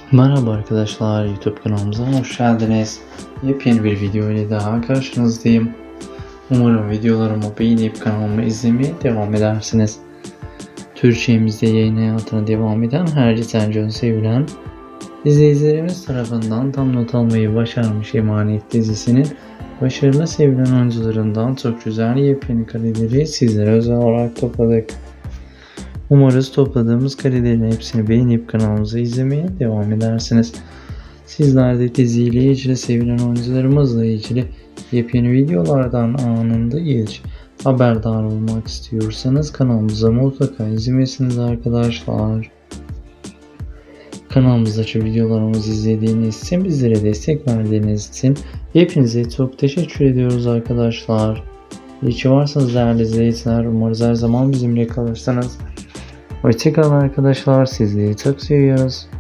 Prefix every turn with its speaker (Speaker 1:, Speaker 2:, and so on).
Speaker 1: Merhaba arkadaşlar, YouTube kanalımıza hoş geldiniz. Yepyeni bir video ile daha karşınızdayım. Umarım videolarımı beğenip kanalımı izlemeye devam edersiniz. Türkçemizde yayın hayatına devam eden Herci Tencan sevilen izleyicilerimiz tarafından tam not almayı başarmış Emanet dizisinin başarılı sevilen oyuncularından çok güzel yepyeni kareleri sizlere özel olarak topladık. Umarız topladığımız karelerin hepsini beğenip kanalımızı izlemeye devam edersiniz. Sizler de diziyle ilgili sevilen oyuncularımızla ilgili yepyeni videolardan anında ilk haberdar olmak istiyorsanız kanalımıza mutlaka izlemesiniz arkadaşlar. Kanalımızdaki videolarımızı izlediğiniz için, bizlere destek verdiğiniz için hepinize çok teşekkür ediyoruz arkadaşlar. İyi ki varsınız değerli izleyiciler. Umarız her zaman bizimle kalırsınız. Hoşçakalın arkadaşlar. Sizleri çok seviyoruz.